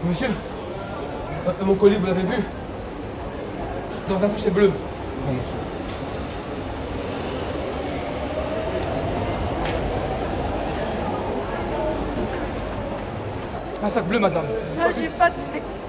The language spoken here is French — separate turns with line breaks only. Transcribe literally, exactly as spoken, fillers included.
Monsieur, euh, mon colis, vous l'avez vu? Dans un sachet bleu.
Non, monsieur.
Un sac bleu, madame.
Ah, j'ai pas de sac.